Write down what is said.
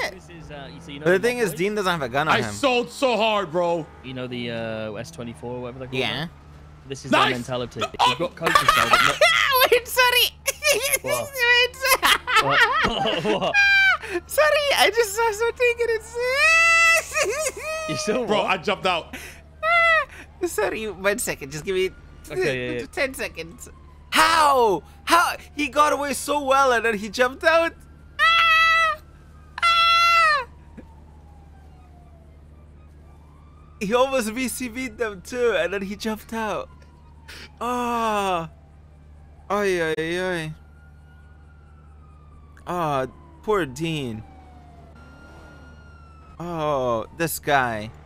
it. This is, so you know But the thing is, Dean doesn't have a gun on him. I sold so hard, bro. You know the S24 or whatever they're called. Yeah. Now? This is their mentality. You've got coke to sell, but not... Wait, sorry. What? What? Sorry, I just saw something and it's... You still Bro, what? I jumped out. Sorry, 1 second. Just give me Okay, yeah. 10 seconds. How? How? He got away so well and then he jumped out. He almost VCV'd them too and then he jumped out. Oh. Ay, ay, ay. Oh, poor Dean. Oh, this guy.